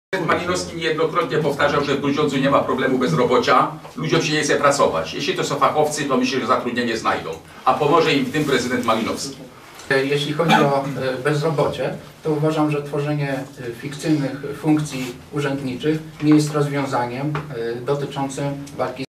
Malinowski niejednokrotnie powtarzał, że w Grudziądzu nie ma problemu bezrobocia, ludziom się nie chce pracować. Jeśli to są fachowcy, to myślę, że zatrudnienie znajdą, a pomoże im w tym prezydent Malinowski. Jeśli chodzi o bezrobocie, to uważam, że tworzenie fikcyjnych funkcji urzędniczych nie jest rozwiązaniem dotyczącym walki